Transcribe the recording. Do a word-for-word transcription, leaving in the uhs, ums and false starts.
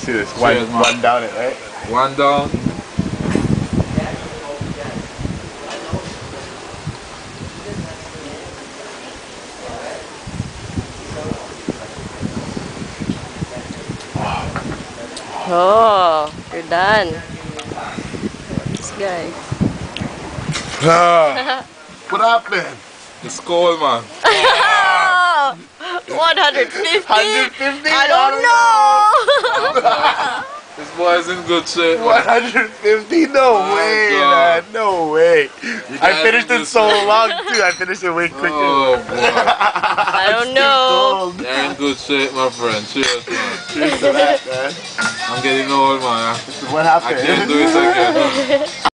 see this. One, Cheers, man. one down it, right? One down. Oh, you're done. This guy. Ah, what happened? It's cold, man. one hundred fifty? one fifty? I don't know. This boy's in good shape, man. one fifty? No Oh, way, God. man. No way. I guys finished in it good so shape. long, too. I finished it way quicker. Oh, boy. I don't know. You're in good shape, my friend. Cheers, man. Cheers to that, man. I'm getting old, man. What I happened? can't do it again.